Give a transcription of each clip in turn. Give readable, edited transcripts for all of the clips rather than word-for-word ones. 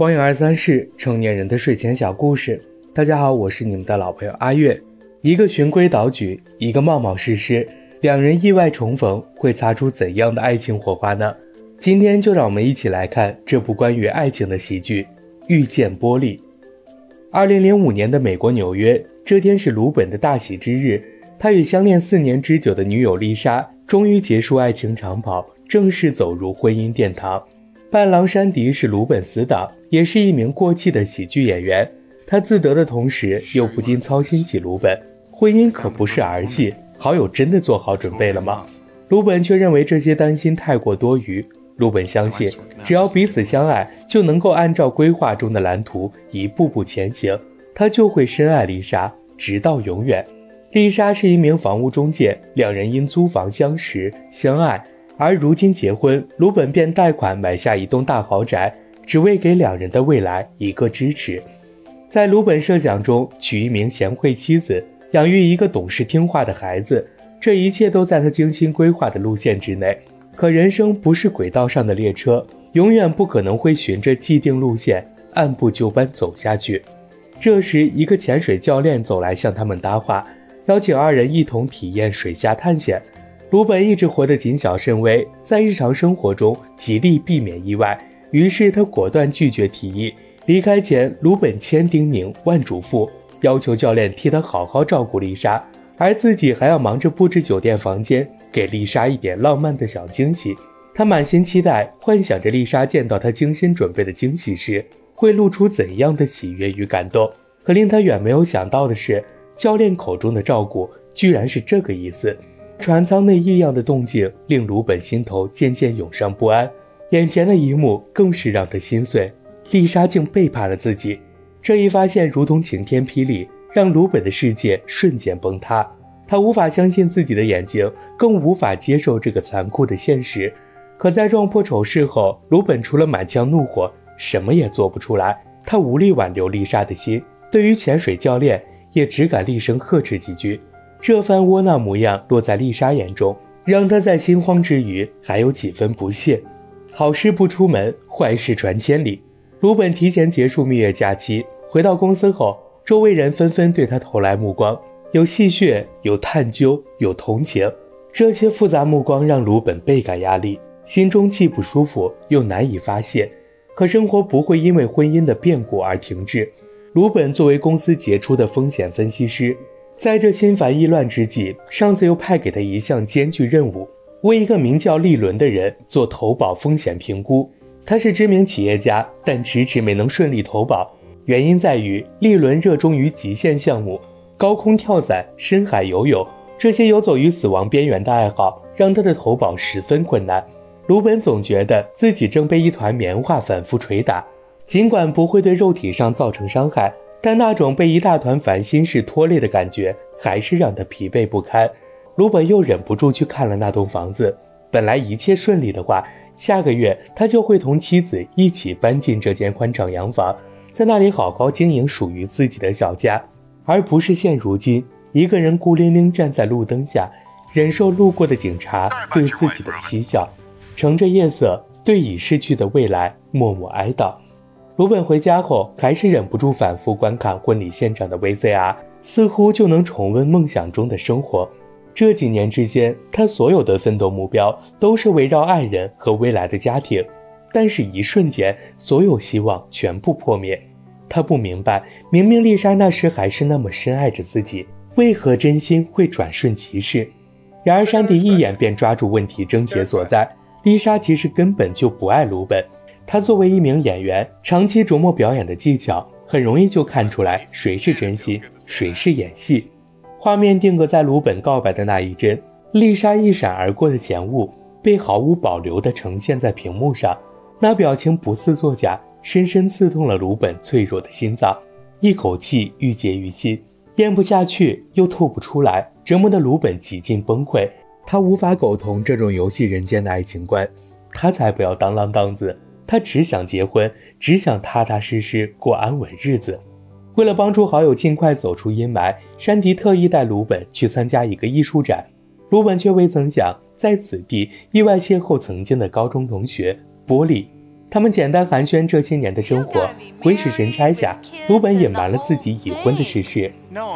光影23室，成年人的睡前小故事。大家好，我是你们的老朋友阿月。一个循规蹈矩，一个冒冒失失，两人意外重逢，会擦出怎样的爱情火花呢？今天就让我们一起来看这部关于爱情的喜剧《遇见波莉》。2005年的美国纽约，这天是鲁本的大喜之日。他与相恋4年之久的女友丽莎终于结束爱情长跑，正式走入婚姻殿堂。伴郎山迪是鲁本死党，也是一名过气的喜剧演员。他自得的同时，又不禁操心起鲁本。婚姻可不是儿戏，好友真的做好准备了吗？鲁本却认为这些担心太过多余。鲁本相信，只要彼此相爱，就能够按照规划中的蓝图一步步前行，他就会深爱丽莎，直到永远。丽莎是一名房屋中介，两人因租房相识相爱，而如今结婚，鲁本便贷款买下一栋大豪宅，只为给两人的未来一个支持。在鲁本设想中，娶一名贤惠妻子，养育一个懂事听话的孩子，这一切都在他精心规划的路线之内。可人生不是轨道上的列车，永远不可能会循着既定路线按部就班走下去。这时，一个潜水教练走来向他们搭话，邀请二人一同体验水下探险。鲁本一直活得谨小慎微，在日常生活中极力避免意外，于是他果断拒绝提议。离开前，鲁本千叮咛万嘱咐，要求教练替他好好照顾丽莎，而自己还要忙着布置酒店房间，给丽莎一点浪漫的小惊喜。他满心期待，幻想着丽莎见到他精心准备的惊喜时，会露出怎样的喜悦与感动。可令他远没有想到的是，教练口中的照顾居然是这个意思。船舱内异样的动静令鲁本心头渐渐涌上不安，眼前的一幕更是让他心碎。丽莎竟背叛了自己，这一发现如同晴天霹雳，让鲁本的世界瞬间崩塌。他无法相信自己的眼睛，更无法接受这个残酷的现实。可在撞破丑事后，鲁本除了满腔怒火，什么也做不出来。他无力挽留丽莎的心，对于潜水教练也只敢厉声呵斥几句。这番窝囊模样落在丽莎眼中，让她在心慌之余还有几分不屑。好事不出门，坏事传千里。鲁本提前结束蜜月假期，回到公司后，周围人纷纷对他投来目光，有戏谑，有探究，有同情。这些复杂目光让鲁本倍感压力，心中既不舒服又难以发泄。可生活不会因为婚姻的变故而停滞。鲁本作为公司杰出的风险分析师，在这心烦意乱之际，上司又派给他一项艰巨任务，为一个名叫利伦的人做投保风险评估。他是知名企业家，但迟迟没能顺利投保，原因在于利伦热衷于极限项目，高空跳伞、深海游泳，这些游走于死亡边缘的爱好让他的投保十分困难。鲁本总觉得自己正被一团棉花反复捶打，尽管不会对肉体上造成伤害，但那种被一大团烦心事拖累的感觉还是让他疲惫不堪。鲁本又忍不住去看了那栋房子，本来一切顺利的话，下个月他就会同妻子一起搬进这间宽敞洋房，在那里好好经营属于自己的小家，而不是现如今一个人孤零零站在路灯下，忍受路过的警察对自己的嬉笑，乘着夜色对已逝去的未来默默哀悼。鲁本回家后还是忍不住反复观看婚礼现场的 VCR， 似乎就能重温梦想中的生活。这几年之间，他所有的奋斗目标都是围绕爱人和未来的家庭，但是一瞬间，所有希望全部破灭。他不明白，明明丽莎那时还是那么深爱着自己，为何真心会转瞬即逝？然而山迪一眼便抓住问题症结所在，丽莎其实根本就不爱鲁本。他作为一名演员，长期琢磨表演的技巧，很容易就看出来谁是真心，谁是演戏。画面定格在鲁本告白的那一帧，丽莎一闪而过的前物被毫无保留地呈现在屏幕上，那表情不似作假，深深刺痛了鲁本脆弱的心脏，一口气郁结于心，咽不下去又吐不出来，折磨的鲁本几近崩溃。他无法苟同这种游戏人间的爱情观，他才不要当浪荡子，他只想结婚，只想踏踏实实过安稳日子。为了帮助好友尽快走出阴霾，山迪特意带鲁本去参加一个艺术展。鲁本却未曾想在此地意外邂逅曾经的高中同学波莉。 他们简单寒暄这些年的生活。鬼使神差下，鲁本隐瞒了自己已婚的事实。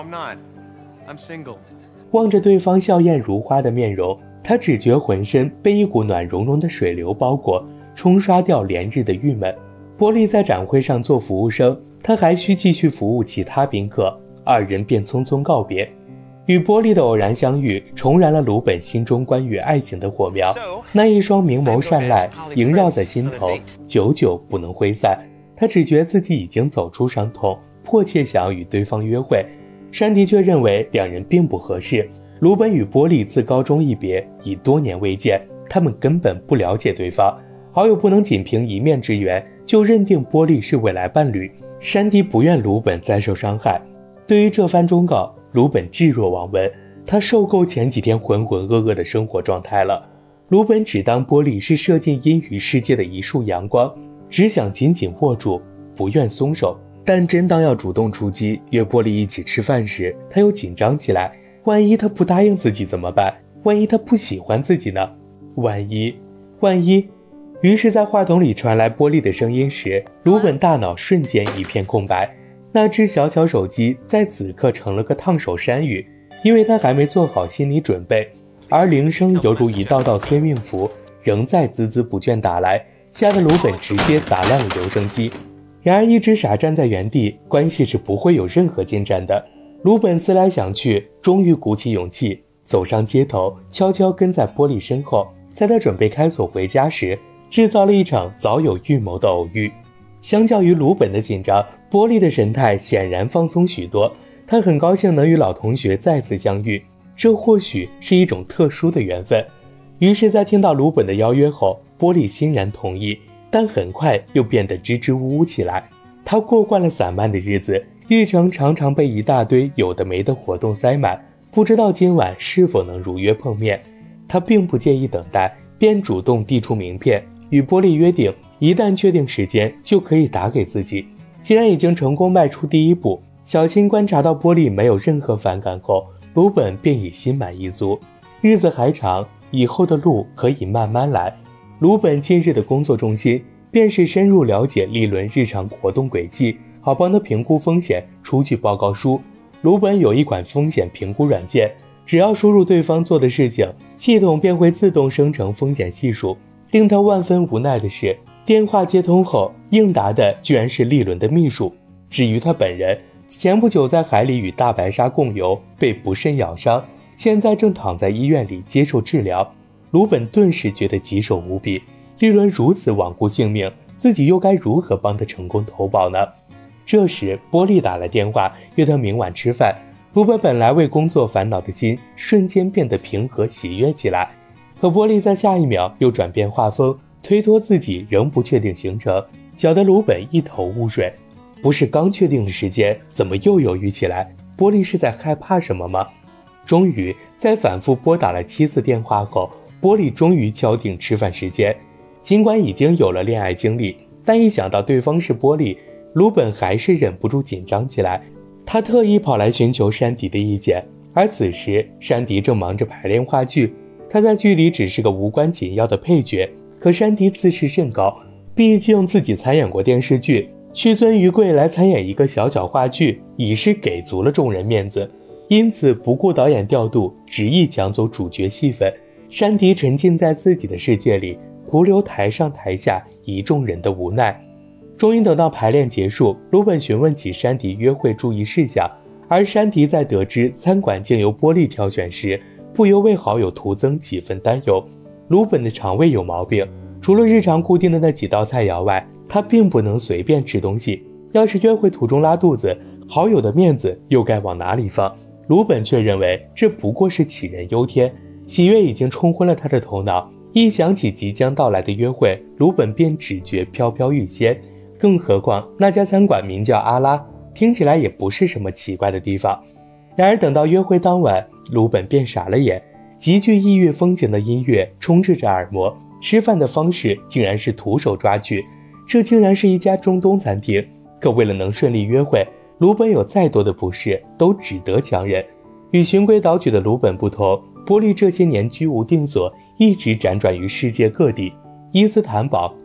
望着对方笑靥如花的面容，他只觉浑身被一股暖融融的水流包裹，冲刷掉连日的郁闷。波莉在展会上做服务生，他还需继续服务其他宾客，二人便匆匆告别。与波莉的偶然相遇，重燃了鲁本心中关于爱情的火苗，那一双明眸善睐萦绕在心头，久久不能挥散。他只觉自己已经走出伤痛，迫切想要与对方约会。山迪却认为两人并不合适。鲁本与波莉自高中一别，已多年未见，他们根本不了解对方，好友不能仅凭一面之缘就认定波莉是未来伴侣。山迪不愿鲁本再受伤害，对于这番忠告，鲁本置若罔闻。他受够前几天浑浑噩噩的生活状态了。鲁本只当波莉是射进阴雨世界的一束阳光，只想紧紧握住，不愿松手。但真当要主动出击，约波莉一起吃饭时，他又紧张起来。万一他不答应自己怎么办？万一他不喜欢自己呢？万一……于是在话筒里传来波莉的声音时，鲁本大脑瞬间一片空白。那只小小手机在此刻成了个烫手山芋，因为他还没做好心理准备。而铃声犹如一道道催命符，仍在孜孜不倦打来，吓得鲁本直接砸烂了留声机。然而一直傻站在原地，关系是不会有任何进展的。鲁本思来想去，终于鼓起勇气走上街头，悄悄跟在波莉身后。在他准备开锁回家时，制造了一场早有预谋的偶遇。相较于鲁本的紧张，波莉的神态显然放松许多。他很高兴能与老同学再次相遇，这或许是一种特殊的缘分。于是在听到鲁本的邀约后，波莉欣然同意，但很快又变得支支吾吾起来。他过惯了散漫的日子，日程常常被一大堆有的没的活动塞满，不知道今晚是否能如约碰面。他并不介意等待，便主动递出名片，与波莉约定一旦确定时间就可以打给自己。既然已经成功迈出第一步，小心观察到波莉没有任何反感后，鲁本便已心满意足。日子还长，以后的路可以慢慢来。鲁本近日的工作重心便是深入了解利伦日常活动轨迹，好帮他评估风险，出具报告书。鲁本有一款风险评估软件，只要输入对方做的事情，系统便会自动生成风险系数。令他万分无奈的是，电话接通后应答的居然是利伦的秘书。至于他本人，前不久在海里与大白鲨共游，被不慎咬伤，现在正躺在医院里接受治疗。鲁本顿时觉得棘手无比，利伦如此罔顾性命，自己又该如何帮他成功投保呢？这时波莉打来电话，约他明晚吃饭。鲁本本来为工作烦恼的心瞬间变得平和喜悦起来，可波莉在下一秒又转变画风，推脱自己仍不确定行程，搅得鲁本一头雾水。不是刚确定的时间，怎么又犹豫起来？波莉是在害怕什么吗？终于在反复拨打了7次电话后，波莉终于敲定吃饭时间。尽管已经有了恋爱经历，但一想到对方是波莉，鲁本还是忍不住紧张起来。他特意跑来寻求山迪的意见，而此时山迪正忙着排练话剧，他在剧里只是个无关紧要的配角。可山迪自视甚高，毕竟自己参演过电视剧，屈尊于贵来参演一个小小话剧，已是给足了众人面子，因此不顾导演调度，执意抢走主角戏份。山迪沉浸在自己的世界里，徒留台上台下一众人的无奈。终于等到排练结束，鲁本询问起山迪约会注意事项，而山迪在得知餐馆竟由波莉挑选时，不由为好友徒增几分担忧。鲁本的肠胃有毛病，除了日常固定的那几道菜肴外，他并不能随便吃东西。要是约会途中拉肚子，好友的面子又该往哪里放？鲁本却认为这不过是杞人忧天，喜悦已经冲昏了他的头脑。一想起即将到来的约会，鲁本便只觉飘飘欲仙。更何况那家餐馆名叫阿拉，听起来也不是什么奇怪的地方。然而等到约会当晚，鲁本便傻了眼，极具异域风情的音乐充斥着耳膜，吃饭的方式竟然是徒手抓取，这竟然是一家中东餐厅。可为了能顺利约会，鲁本有再多的不适都只得强忍。与循规蹈矩的鲁本不同，波莉这些年居无定所，一直辗转于世界各地。伊斯坦堡、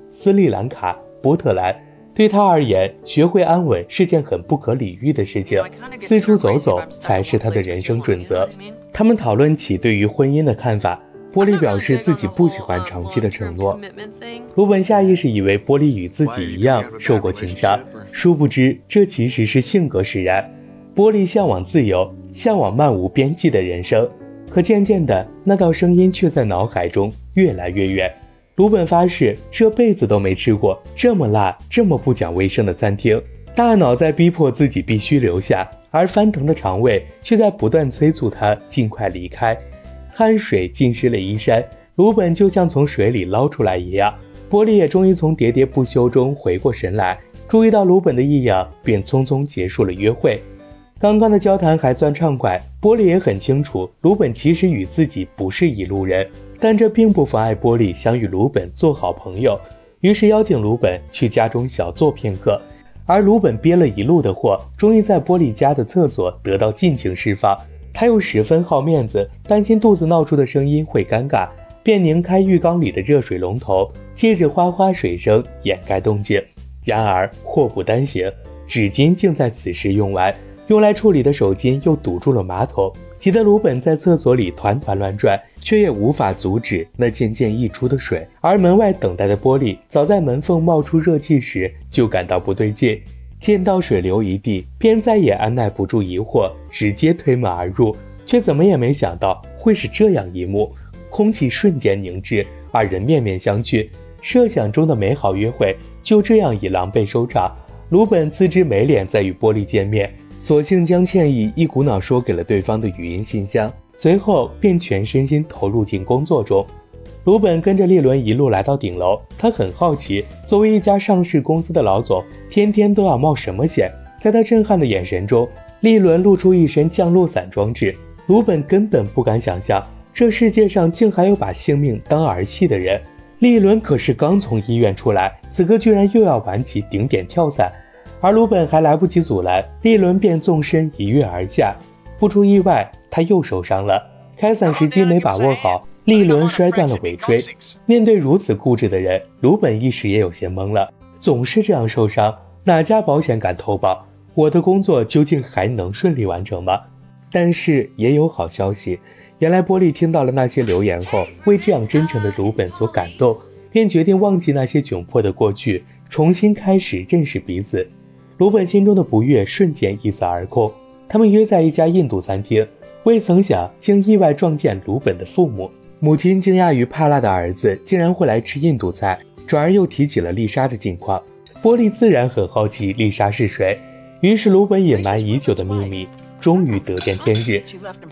斯里兰卡、波特兰。对他而言，学会安稳是件很不可理喻的事情，四处走走才是他的人生准则。他们讨论起对于婚姻的看法，波莉表示自己不喜欢长期的承诺。鲁本下意识以为波莉与自己一样受过情伤，殊不知这其实是性格使然。波莉向往自由，向往漫无边际的人生，可渐渐的，那道声音却在脑海中越来越远。鲁本发誓这辈子都没吃过这么辣、这么不讲卫生的餐厅，大脑在逼迫自己必须留下，而翻腾的肠胃却在不断催促他尽快离开。汗水浸湿了衣衫，鲁本就像从水里捞出来一样。波莉也终于从喋喋不休中回过神来，注意到鲁本的异样，便匆匆结束了约会。刚刚的交谈还算畅快，波莉也很清楚鲁本其实与自己不是一路人，但这并不妨碍波莉想与鲁本做好朋友，于是邀请鲁本去家中小坐片刻。而鲁本憋了一路的货，终于在波莉家的厕所得到尽情释放。他又十分好面子，担心肚子闹出的声音会尴尬，便拧开浴缸里的热水龙头，借着哗哗水声掩盖动静。然而祸不单行，纸巾竟在此时用完，用来处理的手巾又堵住了马桶，急得鲁本在厕所里团团乱转，却也无法阻止那渐渐溢出的水。而门外等待的波莉早在门缝冒出热气时就感到不对劲，见到水流一地，便再也按耐不住疑惑，直接推门而入，却怎么也没想到会是这样一幕。空气瞬间凝滞，二人面面相觑，设想中的美好约会就这样以狼狈收场。鲁本自知没脸再与波莉见面，索性将歉意一股脑说给了对方的语音信箱，随后便全身心投入进工作中。鲁本跟着利伦一路来到顶楼，他很好奇，作为一家上市公司的老总，天天都要冒什么险？在他震撼的眼神中，利伦露出一身降落伞装置。鲁本根本不敢想象，这世界上竟还有把性命当儿戏的人。利伦可是刚从医院出来，此刻居然又要玩起顶点跳伞，而鲁本还来不及阻拦，利伦便纵身一跃而下。不出意外，他又受伤了，开伞时机没把握好，利伦摔断了尾椎。面对如此固执的人，鲁本一时也有些懵了，总是这样受伤，哪家保险敢投保？我的工作究竟还能顺利完成吗？但是也有好消息，原来波莉听到了那些留言后，为这样真诚的鲁本所感动，便决定忘记那些窘迫的过去，重新开始认识彼此。鲁本心中的不悦瞬间一扫而空，他们约在一家印度餐厅，未曾想竟意外撞见鲁本的父母。母亲惊讶于帕拉的儿子竟然会来吃印度菜，转而又提起了丽莎的近况。波莉自然很好奇丽莎是谁，于是鲁本隐瞒已久的秘密终于得见天日。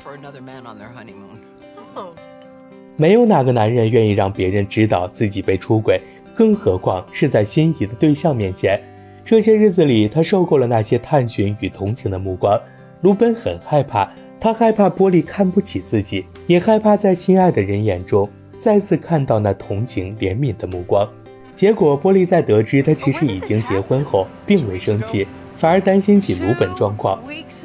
没有哪个男人愿意让别人知道自己被出轨，更何况是在心仪的对象面前。这些日子里，他受够了那些探寻与同情的目光。鲁本很害怕，他害怕波莉看不起自己，也害怕在心爱的人眼中再次看到那同情怜悯的目光。结果波莉在得知他其实已经结婚后，并未生气，反而担心起鲁本状况。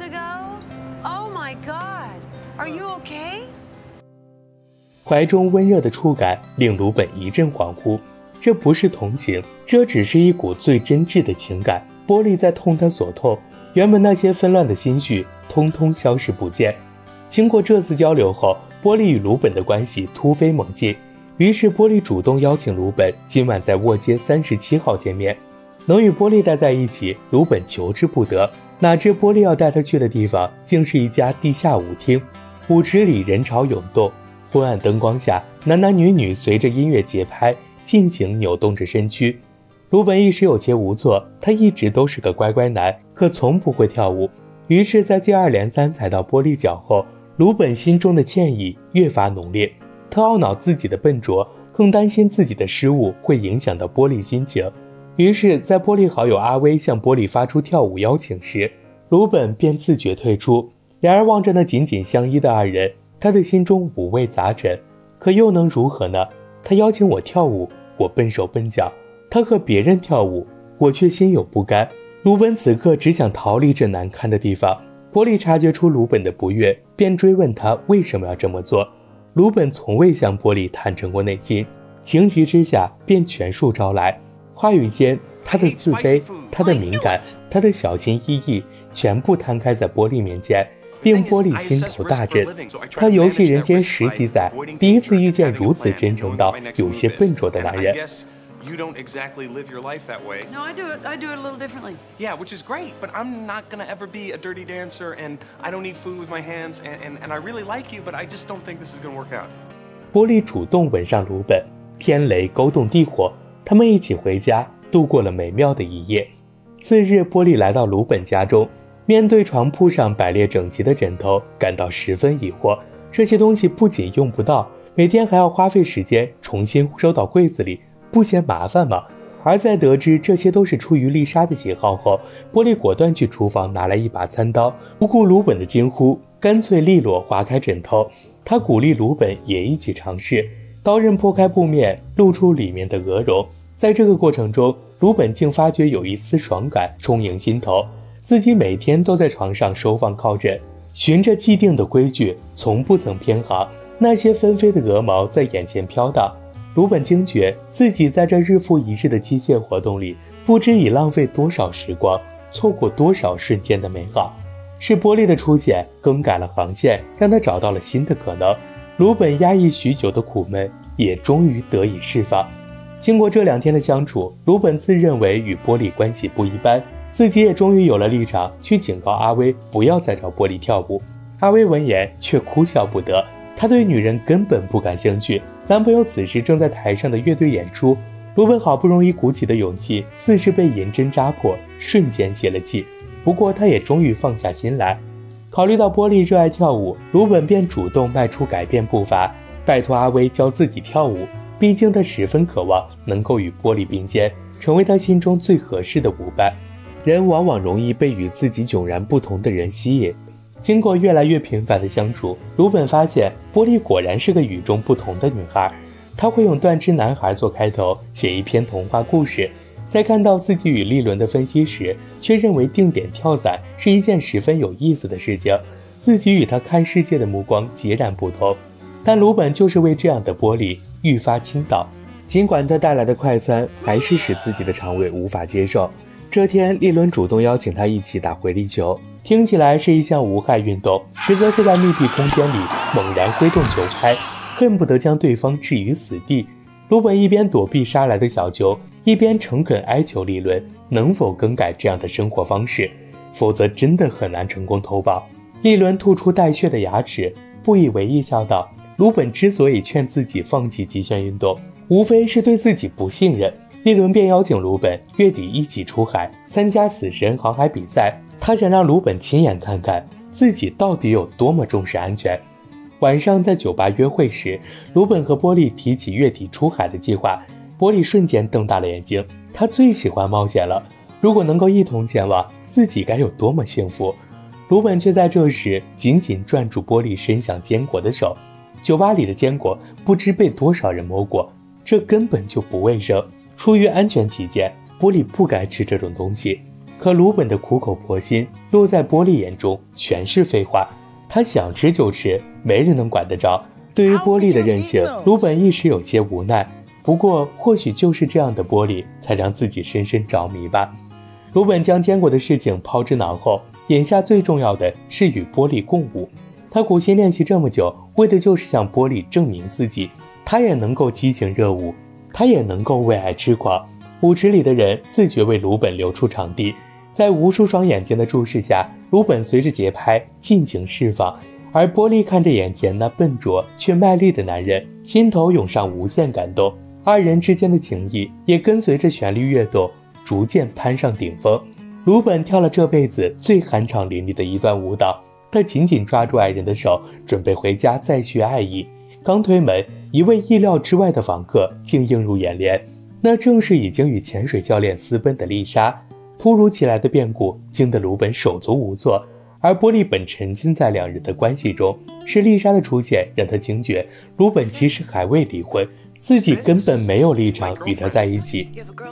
怀中温热的触感令鲁本一阵恍惚，这不是同情，这只是一股最真挚的情感。波莉在痛他所痛，原本那些纷乱的心绪通通消失不见。经过这次交流后，波莉与鲁本的关系突飞猛进，于是波莉主动邀请鲁本今晚在沃街37号见面。能与波莉待在一起，鲁本求之不得，哪知波莉要带他去的地方竟是一家地下舞厅，舞池里人潮涌动，昏暗灯光下，男男女女随着音乐节拍尽情扭动着身躯。鲁本一时有些无措，他一直都是个乖乖男，可从不会跳舞。于是在接二连三踩到波莉脚后，鲁本心中的歉意越发浓烈。他懊恼自己的笨拙，更担心自己的失误会影响到波莉心情。于是在波莉好友阿威向波莉发出跳舞邀请时，鲁本便自觉退出。然而望着那紧紧相依的二人，他的心中五味杂陈，可又能如何呢？他邀请我跳舞，我笨手笨脚；他和别人跳舞，我却心有不甘。鲁本此刻只想逃离这难堪的地方。波莉察觉出鲁本的不悦，便追问他为什么要这么做。鲁本从未向波莉坦诚过内心，情急之下便全数招来。 话语间，他的自卑、他的敏感、他的小心翼翼，全部摊开在波莉面前，令波莉心头大震。他游戏人间10几载，第一次遇见如此真诚到有些笨拙的男人。 You don't exactly live your life that way. No, I do it a little differently. Yeah, which is great, but I'm not gonna ever be a dirty dancer, and I don't eat food with my hands, and I really like you, but I just don't think this is gonna work out. 波莉主动吻上鲁本，天雷勾动地火，他们一起回家，度过了美妙的一夜。次日，波莉来到鲁本家中，面对床铺上摆列整齐的枕头，感到十分疑惑。这些东西不仅用不到，每天还要花费时间重新收到柜子里，不嫌麻烦吗？而在得知这些都是出于丽莎的喜好后，波莉果断去厨房拿来一把餐刀，不顾鲁本的惊呼，干脆利落划开枕头。他鼓励鲁本也一起尝试，刀刃破开布面，露出里面的鹅绒。在这个过程中，鲁本竟发觉有一丝爽感充盈心头，自己每天都在床上收放靠枕，循着既定的规矩，从不曾偏航。那些纷飞的鹅毛在眼前飘荡，鲁本惊觉自己在这日复一日的机械活动里，不知已浪费多少时光，错过多少瞬间的美好。是波莉的出现更改了航线，让他找到了新的可能。鲁本压抑许久的苦闷也终于得以释放。经过这2天的相处，鲁本自认为与波莉关系不一般，自己也终于有了立场去警告阿威不要再找波莉跳舞。阿威闻言却哭笑不得，他对女人根本不感兴趣。男朋友此时正在台上的乐队演出，鲁本好不容易鼓起的勇气，似是被银针扎破，瞬间泄了气。不过他也终于放下心来。考虑到波莉热爱跳舞，鲁本便主动迈出改变步伐，拜托阿威教自己跳舞。毕竟他十分渴望能够与波莉并肩，成为他心中最合适的舞伴。人往往容易被与自己迥然不同的人吸引。经过越来越频繁的相处，鲁本发现波莉果然是个与众不同的女孩。她会用断肢男孩做开头，写一篇童话故事。在看到自己与利伦的分析时，却认为定点跳伞是一件十分有意思的事情。自己与他看世界的目光截然不同，但鲁本就是为这样的波莉愈发倾倒。尽管他带来的快餐还是使自己的肠胃无法接受。这天，利伦主动邀请他一起打回力球，听起来是一项无害运动，实则是在密闭空间里猛然挥动球拍，恨不得将对方置于死地。鲁本一边躲避杀来的小球，一边诚恳哀求利伦能否更改这样的生活方式，否则真的很难成功投保。利伦吐出带血的牙齿，不以为意笑道，鲁本之所以劝自己放弃极限运动，无非是对自己不信任。利伦便邀请鲁本月底一起出海参加死神航海比赛，他想让鲁本亲眼看看自己到底有多么重视安全。晚上在酒吧约会时，鲁本和波莉提起月底出海的计划，波莉瞬间瞪大了眼睛，她最喜欢冒险了，如果能够一同前往，自己该有多么幸福。鲁本却在这时紧紧攥住波莉伸向坚果的手，酒吧里的坚果不知被多少人摸过，这根本就不卫生。出于安全起见，波莉不该吃这种东西。可鲁本的苦口婆心落在波莉眼中全是废话，他想吃就吃，没人能管得着。对于波莉的任性，鲁本一时有些无奈，不过或许就是这样的波莉才让自己深深着迷吧。鲁本将坚果的事情抛之脑后，眼下最重要的是与波莉共舞。他苦心练习这么久，为的就是向波莉证明自己，他也能够激情热舞，他也能够为爱痴狂。舞池里的人自觉为鲁本留出场地，在无数双眼睛的注视下，鲁本随着节拍尽情释放，而波莉看着眼前那笨拙却卖力的男人，心头涌上无限感动。二人之间的情谊也跟随着旋律跃动，逐渐攀上顶峰。鲁本跳了这辈子最酣畅淋漓的一段舞蹈，他紧紧抓住爱人的手，准备回家再续爱意。刚推门，一位意料之外的访客竟映入眼帘，那正是已经与潜水教练私奔的丽莎。突如其来的变故惊得鲁本手足无措，而波莉本沉浸在两人的关系中，是丽莎的出现让他惊觉鲁本其实还未离婚，自己根本没有立场与他在一起。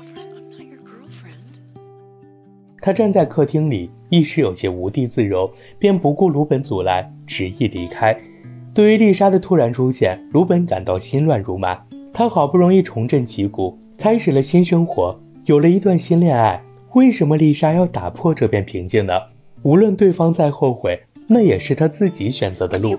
他站在客厅里，一时有些无地自容，便不顾鲁本阻拦，执意离开。对于丽莎的突然出现，鲁本感到心乱如麻。他好不容易重振旗鼓，开始了新生活， 有了一段新恋爱，为什么丽莎要打破这片平静呢？无论对方再后悔，那也是他自己选择的路。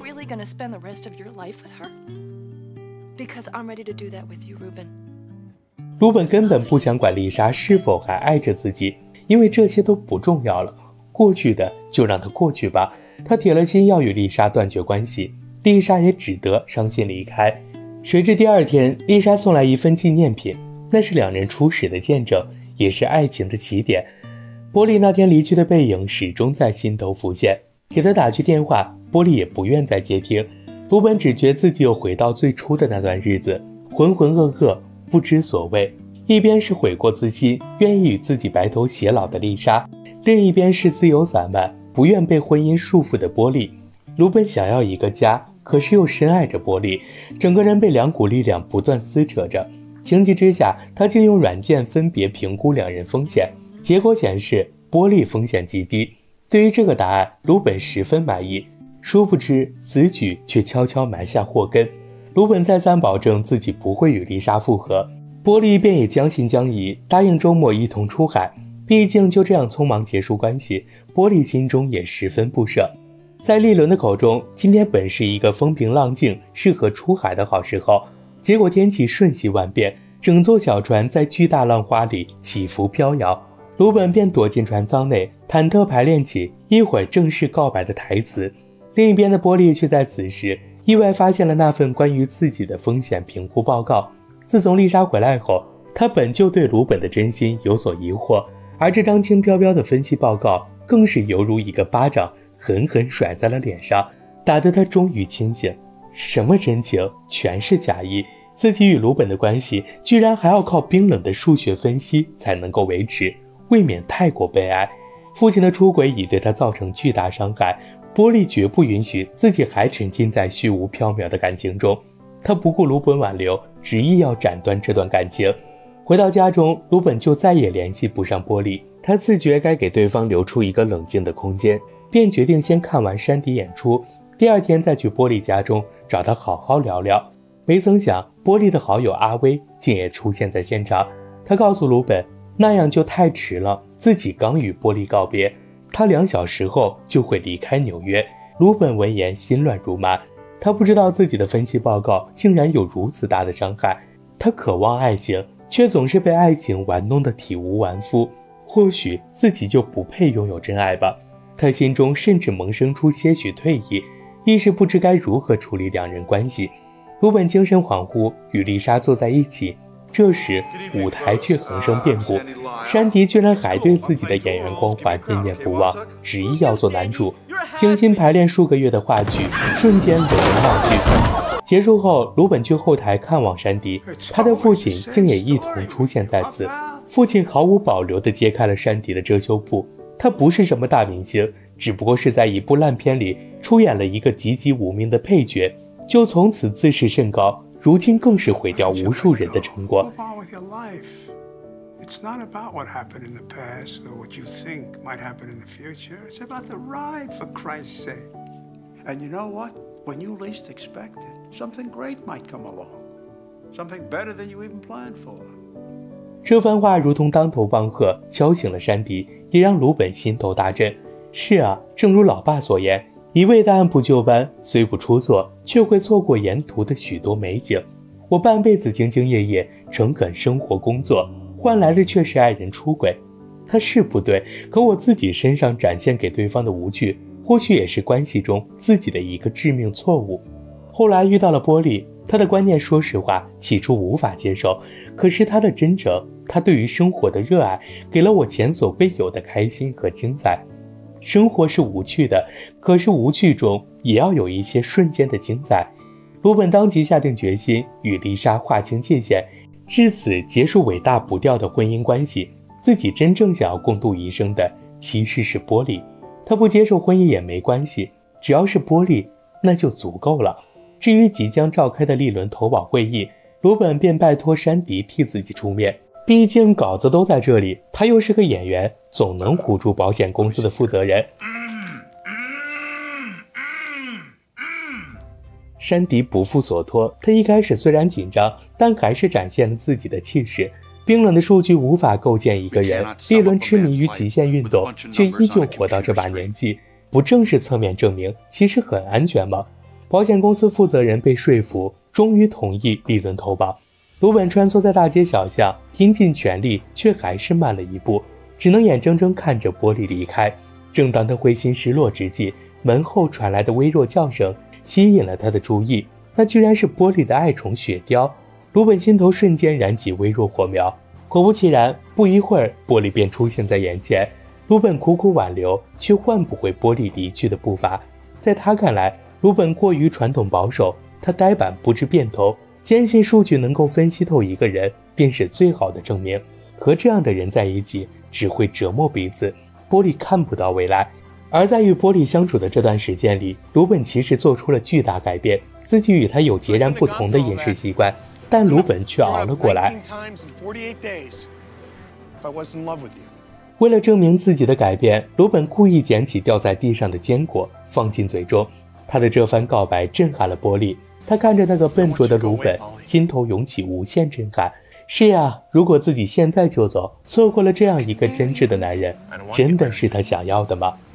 鲁本根本不想管丽莎是否还爱着自己，因为这些都不重要了，过去的就让它过去吧。他铁了心要与丽莎断绝关系，丽莎也只得伤心离开。谁知第二天，丽莎送来一份纪念品，那是两人初始的见证，也是爱情的起点。波莉那天离去的背影始终在心头浮现，给他打去电话，波莉也不愿再接听。鲁本只觉自己又回到最初的那段日子，浑浑噩噩，不知所谓。一边是悔过自新，愿意与自己白头偕老的丽莎，另一边是自由散漫，不愿被婚姻束缚的波莉。鲁本想要一个家，可是又深爱着波莉，整个人被两股力量不断撕扯着。情急之下，他竟用软件分别评估两人风险，结果显示波莉风险极低。对于这个答案，鲁本十分满意。殊不知此举却悄悄埋下祸根。鲁本再三保证自己不会与丽莎复合，波莉便也将信将疑，答应周末一同出海。毕竟就这样匆忙结束关系，波莉心中也十分不舍。在丽伦的口中，今天本是一个风平浪静、适合出海的好时候，结果天气瞬息万变，整座小船在巨大浪花里起伏飘摇。鲁本便躲进船舱内，忐忑排练起一会儿正式告白的台词。另一边的波莉却在此时意外发现了那份关于自己的风险评估报告。自从丽莎回来后，她本就对鲁本的真心有所疑惑，而这张轻飘飘的分析报告更是犹如一个巴掌狠狠甩在了脸上，打得她终于清醒。什么真情，全是假意。自己与鲁本的关系居然还要靠冰冷的数学分析才能够维持，未免太过悲哀。父亲的出轨已对他造成巨大伤害，波莉绝不允许自己还沉浸在虚无缥缈的感情中。他不顾鲁本挽留，执意要斩断这段感情。回到家中，鲁本就再也联系不上波莉，他自觉该给对方留出一个冷静的空间，便决定先看完山迪演出，第二天再去波莉家中找他好好聊聊。没曾想，波莉的好友阿威竟也出现在现场。他告诉鲁本，那样就太迟了，自己刚与波莉告别，他2小时后就会离开纽约。鲁本闻言心乱如麻，他不知道自己的分析报告竟然有如此大的伤害。他渴望爱情，却总是被爱情玩弄得体无完肤。或许自己就不配拥有真爱吧。他心中甚至萌生出些许退意，一时不知该如何处理两人关系。鲁本精神恍惚，与丽莎坐在一起。这时舞台却横生变故，山迪居然还对自己的演员光环念念不忘，执意要做男主。精心排练数个月的话剧瞬间如闹剧。结束后，鲁本去后台看望山迪，他的父亲竟也一同出现在此。父亲毫无保留地揭开了山迪的遮羞布，他不是什么大明星，只不过是在一部烂片里出演了一个籍籍无名的配角，就从此自视甚高，如今更是毁掉无数人的成果。 It's not about what happened in the past or what you think might happen in the future. It's about the ride, for Christ's sake. And you know what? When you least expect it, something great might come along. Something better than you even planned for. 这番话如同当头棒喝，敲醒了山迪，也让鲁本心头大震。是啊，正如老爸所言，一味的按部就班，虽不出错，却会错过沿途的许多美景。我半辈子兢兢业业，诚恳生活工作，换来的却是爱人出轨。他是不对，可我自己身上展现给对方的无趣，或许也是关系中自己的一个致命错误。后来遇到了波莉，他的观念说实话起初无法接受，可是他的真诚，他对于生活的热爱，给了我前所未有的开心和精彩。生活是无趣的，可是无趣中也要有一些瞬间的精彩。鲁本当即下定决心与丽莎划清界限，至此结束伟大不掉的婚姻关系。自己真正想要共度一生的其实是波莉，他不接受婚姻也没关系，只要是波莉那就足够了。至于即将召开的立伦投保会议，鲁本便拜托山迪替自己出面，毕竟稿子都在这里，他又是个演员，总能唬住保险公司的负责人。山迪不负所托，他一开始虽然紧张，但还是展现了自己的气势。 冰冷的数据无法构建一个人。利伦痴迷于极限运动，却依旧活到这把年纪，不正是侧面证明其实很安全吗？保险公司负责人被说服，终于同意利伦投保。鲁本穿梭在大街小巷，拼尽全力，却还是慢了一步，只能眼睁睁看着波莉离开。正当他灰心失落之际，门后传来的微弱叫声吸引了他的注意，那居然是波莉的爱宠雪貂。鲁本心头瞬间燃起微弱火苗，果不其然，不一会儿波莉便出现在眼前。鲁本苦苦挽留，却换不回波莉离去的步伐。在他看来，鲁本过于传统保守，他呆板不知变通，坚信数据能够分析透一个人，便是最好的证明。和这样的人在一起，只会折磨彼此。波莉看不到未来。而在与波莉相处的这段时间里，鲁本其实做出了巨大改变，自己与他有截然不同的饮食习惯，但鲁本却熬了过来。为了证明自己的改变，鲁本故意捡起掉在地上的坚果放进嘴中。他的这番告白震撼了波莉，他看着那个笨拙的鲁本，心头涌起无限震撼。是呀，如果自己现在就走，错过了这样一个真挚的男人，真的是他想要的吗？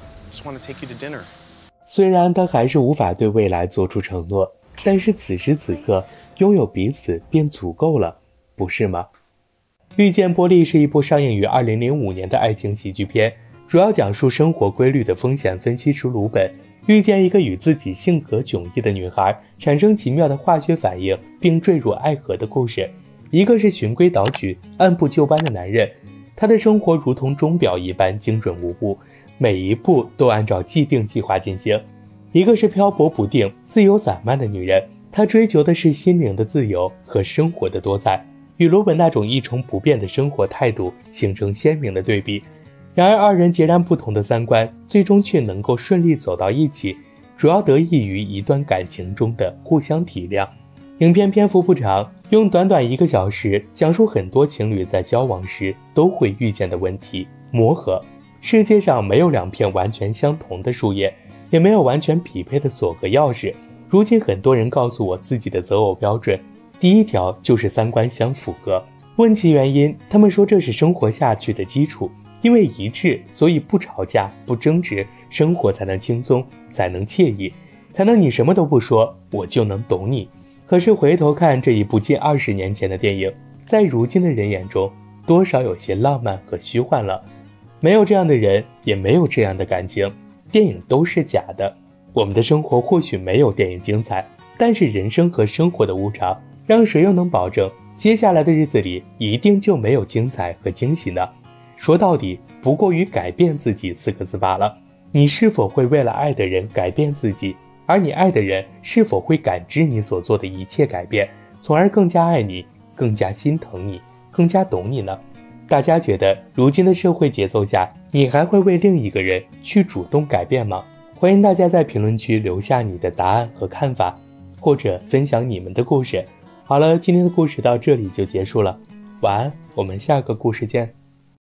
虽然他还是无法对未来做出承诺，但是此时此刻拥有彼此便足够了，不是吗？遇见波莉是一部上映于2005年的爱情喜剧片，主要讲述生活规律的风险分析师鲁本遇见一个与自己性格迥异的女孩，产生奇妙的化学反应，并坠入爱河的故事。一个是循规蹈矩、按部就班的男人，他的生活如同钟表一般精准无误，每一步都按照既定计划进行。一个是漂泊不定、自由散漫的女人，她追求的是心灵的自由和生活的多彩，与鲁本那种一成不变的生活态度形成鲜明的对比。然而二人截然不同的三观，最终却能够顺利走到一起，主要得益于一段感情中的互相体谅。影片篇幅不长，用短短1个小时讲述很多情侣在交往时都会遇见的问题磨合。世界上没有2片完全相同的树叶，也没有完全匹配的锁和钥匙。如今很多人告诉我自己的择偶标准，第一条就是三观相符合。问其原因，他们说这是生活下去的基础，因为一致，所以不吵架不争执，生活才能轻松，才能惬意，才能你什么都不说，我就能懂你。可是回头看这一部近20年前的电影，在如今的人眼中，多少有些浪漫和虚幻了。没有这样的人，也没有这样的感情，电影都是假的。我们的生活或许没有电影精彩，但是人生和生活的无常，让谁又能保证接下来的日子里一定就没有精彩和惊喜呢？说到底，不过于改变自己4个字罢了。你是否会为了爱的人改变自己？而你爱的人是否会感知你所做的一切改变，从而更加爱你，更加心疼你，更加懂你呢？大家觉得如今的社会节奏下，你还会为另一个人去主动改变吗？欢迎大家在评论区留下你的答案和看法，或者分享你们的故事。好了，今天的故事到这里就结束了，晚安，我们下个故事见。